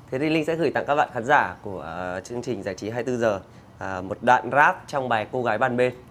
Thế thì Linh sẽ gửi tặng các bạn khán giả của chương trình giải trí 24 giờ một đoạn rap trong bài Cô Gái Ban Bên.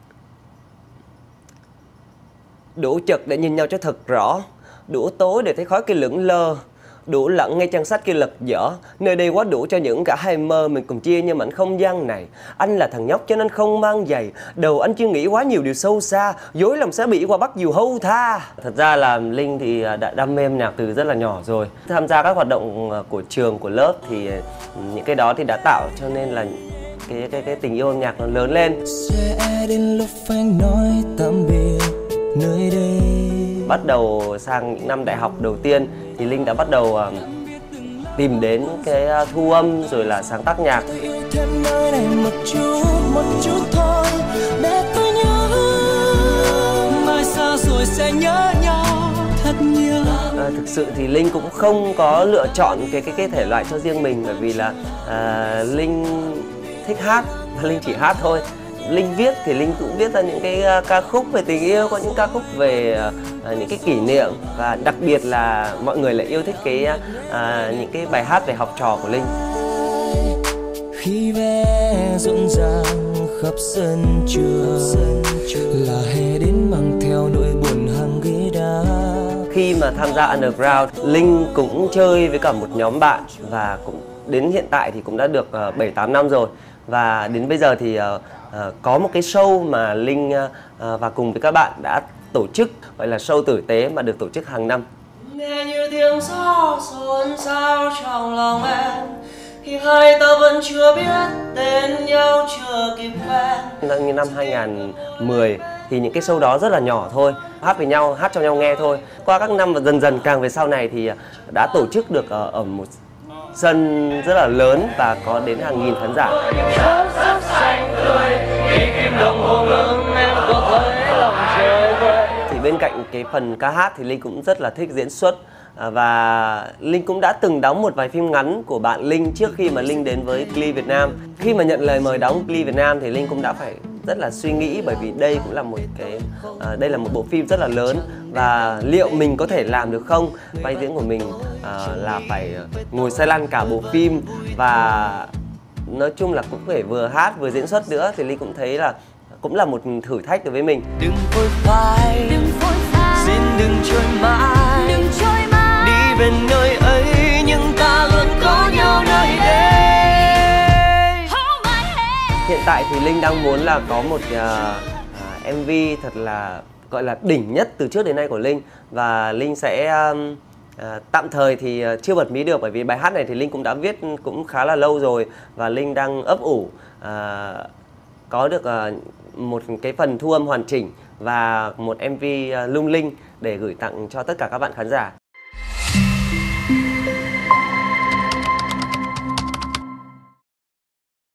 Đủ chật để nhìn nhau cho thật rõ, đủ tối để thấy khói kia lững lơ, đủ lặng ngay trang sách kia lật dở. Nơi đây quá đủ cho những cả hai mơ mình cùng chia như mảnh không gian này. Anh là thằng nhóc cho nên không mang giày, đầu anh chưa nghĩ quá nhiều điều sâu xa, dối lòng sẽ bị qua bắt dù hâu tha. Thật ra là Linh thì đã đam mê âm nhạc từ rất là nhỏ rồi. Tham gia các hoạt động của trường, của lớp thì những cái đó thì đã tạo cho nên là cái tình yêu âm nhạc nó lớn lên. Sẽ đến lúc phải nói tạm biệt nơi đây. Bắt đầu sang những năm đại học đầu tiên thì Linh đã bắt đầu tìm đến cái thu âm rồi là sáng tác nhạc. Thực sự thì Linh cũng không có lựa chọn cái thể loại cho riêng mình, bởi vì là Linh thích hát và Linh chỉ hát thôi. Linh viết thì Linh cũng viết ra những cái ca khúc về tình yêu, có những ca khúc về những cái kỷ niệm, và đặc biệt là mọi người lại yêu thích những cái bài hát về học trò của Linh. Khi vé rộn ràng khắp sân trường là hè đến mang theo nỗi buồn hàng ghế đá. Khi mà tham gia Underground, Linh cũng chơi với cả một nhóm bạn và cũng đến hiện tại thì cũng đã được 7-8 năm rồi. Và đến bây giờ thì có một cái show mà Linh và cùng với các bạn đã tổ chức, gọi là show tử tế mà được tổ chức hàng năm. Nghe như tiếng gió xôn xao trong lòng em, khi hai ta vẫn chưa biết tên nhau, chưa kịp quen. Như năm 2010 thì những cái show đó rất là nhỏ thôi, hát với nhau, hát cho nhau nghe thôi. Qua các năm và dần dần càng về sau này thì đã tổ chức được ở một sân rất là lớn và có đến hàng nghìn khán giả. Thì bên cạnh cái phần ca hát thì Linh cũng rất là thích diễn xuất, và Linh cũng đã từng đóng một vài phim ngắn của bạn Linh trước khi mà Linh đến với Glee Việt Nam. Khi mà nhận lời mời đóng Glee Việt Nam thì Linh cũng đã phải rất là suy nghĩ, bởi vì đây cũng là một đây là một bộ phim rất là lớn, và liệu mình có thể làm được không? Vai diễn của mình là phải ngồi xe lăn cả bộ phim, và nói chung là cũng phải vừa hát vừa diễn xuất nữa, thì Linh cũng thấy là cũng là một thử thách đối với mình. Đừng vội phai, xin đừng trôi mãi, đi về nơi ấy nhưng ta luôn có nhau nơi đây. Hiện tại thì Linh đang muốn là có một MV thật là gọi là đỉnh nhất từ trước đến nay của Linh, và Linh sẽ tạm thời thì chưa bật mí được, bởi vì bài hát này thì Linh cũng đã viết cũng khá là lâu rồi, và Linh đang ấp ủ có được một cái phần thu âm hoàn chỉnh và một MV lung linh để gửi tặng cho tất cả các bạn khán giả.